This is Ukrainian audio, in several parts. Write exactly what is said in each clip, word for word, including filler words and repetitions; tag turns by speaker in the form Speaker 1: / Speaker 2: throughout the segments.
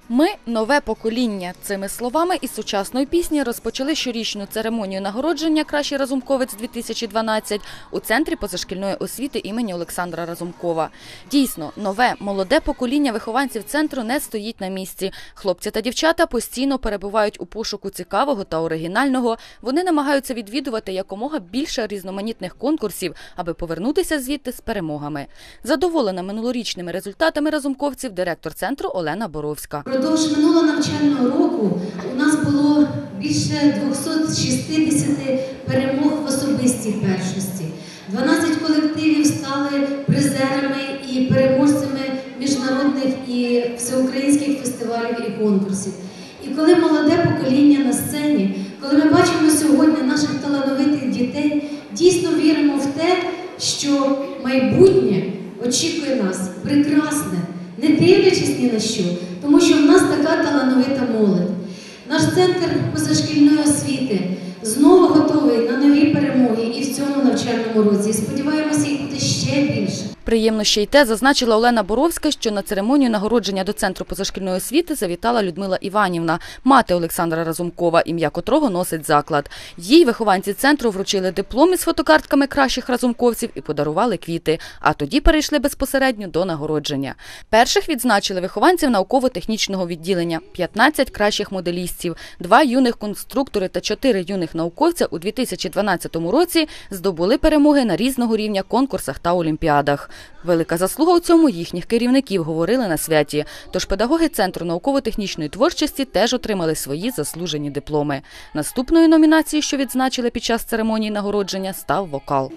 Speaker 1: Ми – нове покоління. Цими словами із сучасної пісні розпочали щорічну церемонію нагородження «Кращий разумковець-дві тисячі дванадцять» у Центрі позашкільної освіти імені Олександра Разумкова. Дійсно, нове, молоде покоління вихованців центру не стоїть на місці. Хлопці та дівчата постійно перебувають у пошуку цікавого та оригінального. Вони намагаються відвідувати якомога більше різноманітних конкурсів, аби повернутися звідти з перемогами. Задоволена минулорічними результатами разумковців директор центру Олена Боровська.
Speaker 2: Впродовж минулого навчального року у нас було більше двохсот шістдесят перемог в особистій першості. дванадцять колективів стали призерами і переможцями міжнародних і всеукраїнських фестивалів і конкурсів. І коли молоде покоління на сцені, коли ми бачимо сьогодні наших талановитих дітей, дійсно віримо в те, що майбутнє очікує нас прекрасне, не дивлячись ні на що, тому що в нас така талановита молодь. Наш центр позашкільної освіти знову готовий на нові перемоги і в цьому навчальному році. Сподіваємося, їх буде ще більше.
Speaker 1: Приємно ще й те, зазначила Олена Боровська, що на церемонію нагородження до Центру позашкільної освіти завітала Людмила Іванівна, мати Олександра Разумкова, ім'я котрого носить заклад. Їй вихованці центру вручили диплом із фотокартками кращих разумковців і подарували квіти, а тоді перейшли безпосередньо до нагородження. Перших відзначили вихованців науково-технічного відділення, п'ятнадцять кращих моделістів, два юних конструктори та чотири юних науковця у дві тисячі дванадцятому році здобули перемоги на різного рівня конкурсах та олімпіадах. Велика заслуга у цьому їхніх керівників, говорили на святі. Тож педагоги Центру науково-технічної творчості теж отримали свої заслужені дипломи. Наступною номінацією, що відзначили під час церемонії нагородження, став вокал.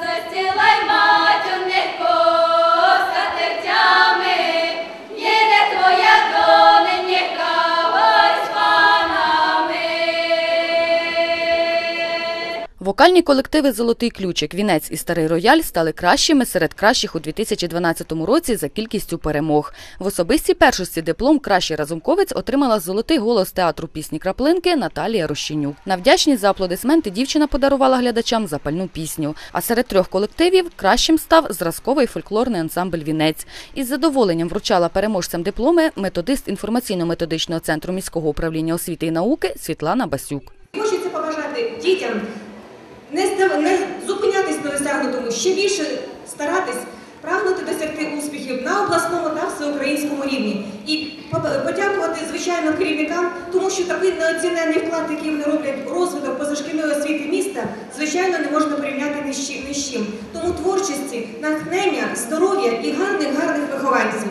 Speaker 1: Вокальні колективи «Золотий ключик», «Вінець» і «Старий рояль» стали кращими серед кращих у дві тисячі дванадцятому році за кількістю перемог. В особистій першості диплом «Кращий разумковець» отримала золотий голос театру пісні «Краплинки» Наталія Рощенюк. На вдячність за аплодисменти дівчина подарувала глядачам запальну пісню. А серед трьох колективів кращим став зразковий фольклорний ансамбль «Вінець». Із задоволенням вручала переможцям дипломи методист інформаційно-методичного центру міського управління освіти і науки Світлана Басюк.
Speaker 3: Хочеться побажати дітям Не, здав... не зупинятись на досягнутому, ще більше старатись, прагнути досягти успіхів на обласному та всеукраїнському рівні. І подякувати, звичайно, керівникам, тому що такий неоцінений вклад, який вони роблять у розвиток позашкільної освіти міста, звичайно, не можна порівняти ні з чим. Тому творчості, натхнення, здоров'я і гарних-гарних вихованців.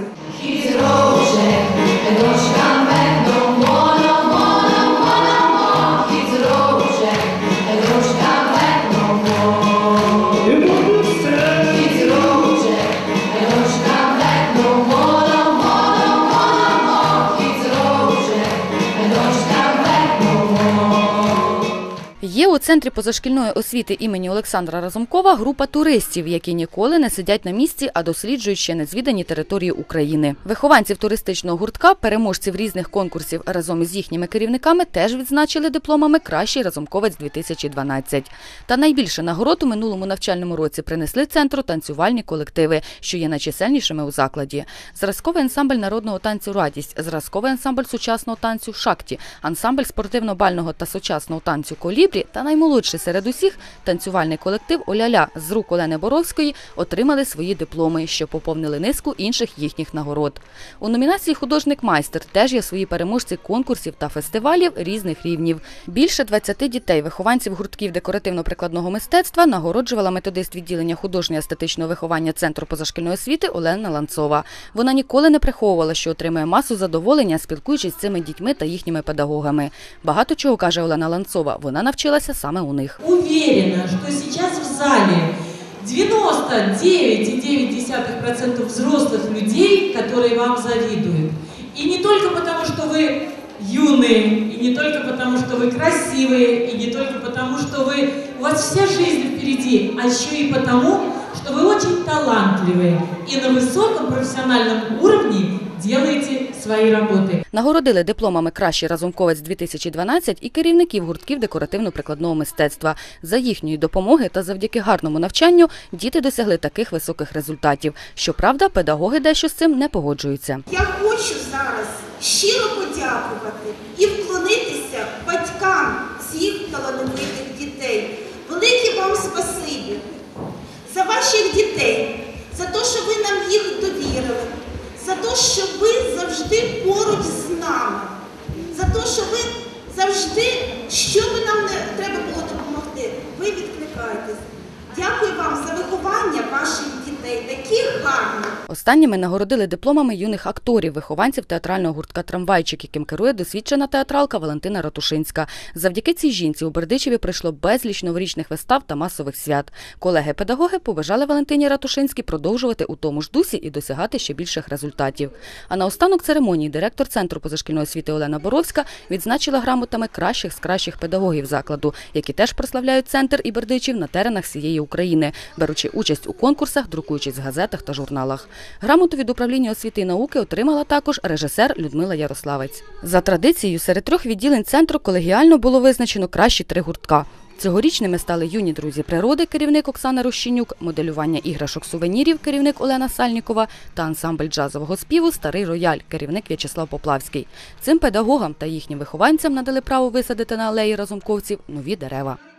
Speaker 1: Є у Центрі позашкільної освіти імені Олександра Разумкова група туристів, які ніколи не сидять на місці, а досліджують ще незвідані території України. Вихованців туристичного гуртка, переможців різних конкурсів разом із їхніми керівниками теж відзначили дипломами «Кращий разумковець-дві тисячі дванадцять». Та найбільше нагород у минулому навчальному році принесли центру танцювальні колективи, що є найчисельнішими у закладі. Зразковий ансамбль народного танцю «Радість», зразковий ансамбль сучасного танцю «Шакті», ансамбль спортивно-бального та сучасного танцю «Колібрі» та наймолодший серед усіх танцювальний колектив «Оля-ля» з рук Олени Боровської отримали свої дипломи, що поповнили низку інших їхніх нагород. У номінації «Художник-майстер» теж є свої переможці конкурсів та фестивалів різних рівнів. Більше двадцяти дітей, вихованців гуртків декоративно-прикладного мистецтва, нагороджувала методист відділення художньо-естетичного виховання Центру позашкільної освіти Олена Ланцова. Вона ніколи не приховувала, що отримує масу задоволення, спілкуючись з цими дітьми та їхніми педагогами. Багато чого, каже Олена Ланцова, вона навчилася саме у них.
Speaker 4: Уверена, що зараз в залі девяносто девять и девять десятых процента взрослых людей, которые вам завидуют. И не только потому, что вы юные, и не только потому, что вы красивые, и не только потому, что вы, у вас вся жизнь впереди, а еще и потому, что вы очень талантливые и на высоком профессиональном уровне делаете свої роботи.
Speaker 1: Нагородили дипломами «Кращий разумковець-дві тисячі дванадцять» і керівників гуртків декоративно-прикладного мистецтва. За їхньої допомоги та завдяки гарному навчанню діти досягли таких високих результатів. Щоправда, педагоги дещо з цим не погоджуються.
Speaker 3: Я хочу зараз,
Speaker 5: щиро подякувати і вклонитися батькам цих талановитих дітей. Велике вам спасибі за ваших дітей, за те, що ви нам їх довірили, за те, що ви завжди поруч з нами, за те, що ви завжди, що би нам не треба було допомогти, ви відкликаєтесь. Дякую вам за виховання ваших дітей, таких гарних.
Speaker 1: Останніми нагородили дипломами юних акторів, вихованців театрального гуртка «Трамвайчик», яким керує досвідчена театралка Валентина Ратушинська. Завдяки цій жінці у Бердичеві пройшло безліч новорічних вистав та масових свят. Колеги-педагоги побажали Валентині Ратушинській продовжувати у тому ж дусі і досягати ще більших результатів. А наостанок церемонії директор Центру позашкільної освіти Олена Боровська відзначила грамотами кращих з кращих педагогів закладу, які теж прославляють центр і Бердичів на теренах всієї України, беручи участь у конкурсах, друкуючись в газетах та журналах. Грамоту від управління освіти і науки отримала також режисер Людмила Ярославець. За традицією, серед трьох відділень центру колегіально було визначено кращі три гуртка. Цьогорічними стали юні друзі природи, керівник Оксана Рощенюк, моделювання іграшок-сувенірів, керівник Олена Сальнікова та ансамбль джазового співу «Старий рояль», керівник В'ячеслав Поплавський. Цим педагогам та їхнім вихованцям надали право висадити на алеї разумковців нові дерева.